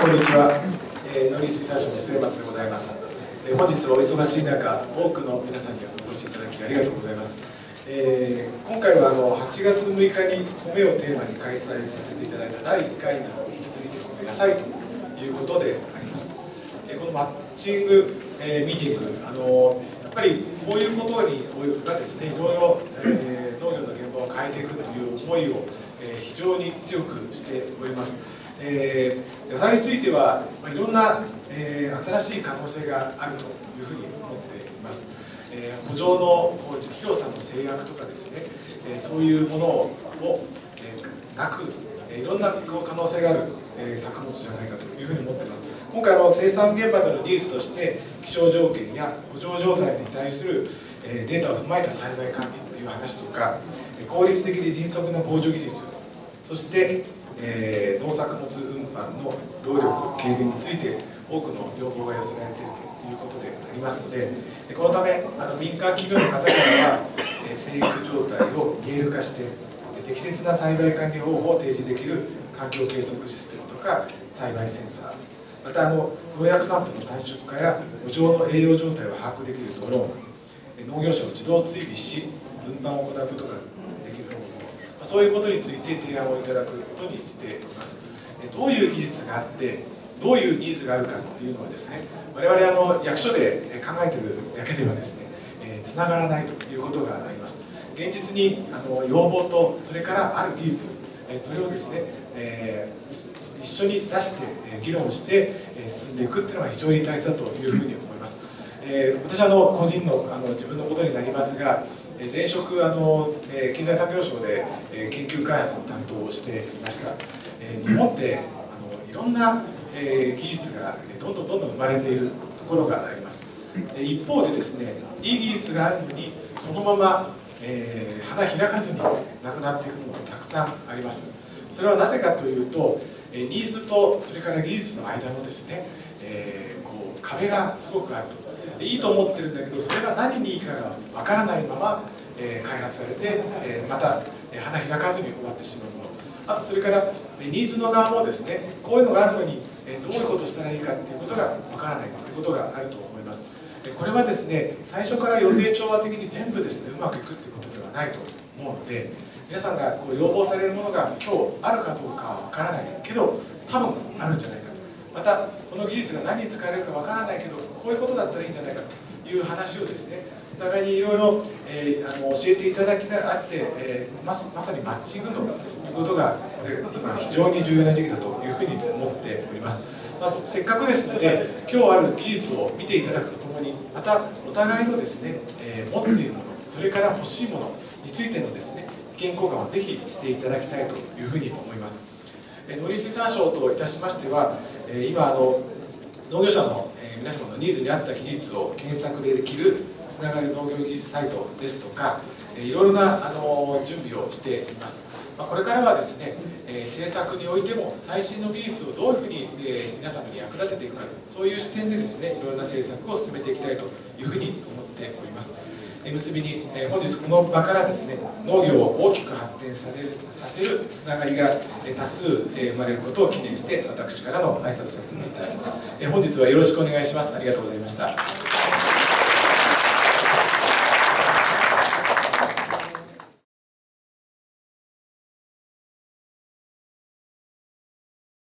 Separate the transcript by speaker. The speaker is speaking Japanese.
Speaker 1: こんにちは。農林水産省の末松でございます。本日はお忙しい中、多くの皆さんにお越しいただきありがとうございます。今回は8月6日に米をテーマに開催させていただいた第1回に引き継いでこの野菜ということであります。このマッチング、ミーティング、やっぱりこういうことがですね、いろいろ、農業の現場を変えていくという思いを、非常に強くしております。野菜についてはいろんな、新しい可能性があるというふうに思っています。圃場の広さの制約とかですね、そういうものを、なく、いろんな可能性がある、作物じゃないかというふうに思っています。今回生産現場でのニーズとして気象条件や圃場状態に対するデータを踏まえた栽培管理という話とか、効率的で迅速な防除技術、そして農作物運搬の労力軽減について多くの要望が寄せられているということでありますので、このため民間企業の方からは生育状態を見える化して適切な栽培管理方法を提示できる環境計測システムとか栽培センサー、また農薬散布の短縮化や圃場の栄養状態を把握できるドローン、農業者を自動追尾し運搬を行うことができるロボット、そういうことについて提案をいただくことにしています。どういう技術があってどういうニーズがあるかっていうのはですね、我々役所で考えているだけではですね、つながらないということがあります。現実に要望とそれからある技術、それをですね、一緒に出して議論して進んでいくっていうのが非常に大切だというふうに思います。私は個人の自分のことになりますが、前職経済産業省で研究開発の担当をしていました。日本っていろんな技術がどんどん生まれているところがあります。一方でですね、いい技術があるのにそのまま花開かずになくなっていくものがたくさんあります。それはなぜかというと、ニーズとそれから技術の間のですね、壁がすごくあると。いいと思ってるんだけど、それが何にいいかがわからないまま開発されて、また花開かずに終わってしまうもの。あとそれからニーズの側もですね、こういうのがあるのにどういうことをしたらいいかっていうことがわからないということがあると思います。これはですね、最初から予定調和的に全部ですね、うまくいくっていうことではないと思うので、皆さんが要望されるものが今日あるかどうかはわからないけど、多分あるんじゃないかと。またこの技術が何に使われるかわからないけど、こういうことだったらいいんじゃないかという話をですね、お互いにいろいろ教えていただきがあって、まさにマッチングということが今非常に重要な時期だというふうに思っております。せっかくですので、今日ある技術を見ていただくとともに、またお互いのですね、持っているもの、それから欲しいものについてのですね、意見交換をぜひしていただきたいというふうに思います。農林水産省といたしましては、今農業者の皆様のニーズに合った技術を検索できるつながる農業技術サイトですとか、いろいろな準備をしています。これからはですね、政策においても最新の技術をどういうふうに皆様に役立てていくか、そういう視点でですね、いろいろな政策を進めていきたいというふうに思っております。結びに、本日この場からですね、農業を大きく発展させるつながりが多数生まれることを記念して、私からの挨拶させていただきます。本日はよろしくお願いします。ありがとうございました。